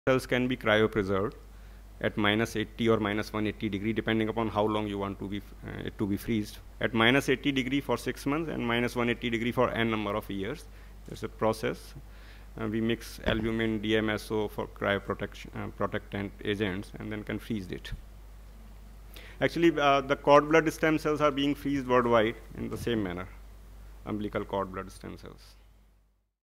cells can be cryopreserved at -80 or -180 degree, depending upon how long you want to be it to be freezed. At -80 degree for 6 months and -180 degree for n number of years. It's a process. We mix albumin, DMSO for cryoprotection protectant agents, and then can freeze it. Actually, the cord blood stem cells are being freezed worldwide in the same manner, umbilical cord blood stem cells.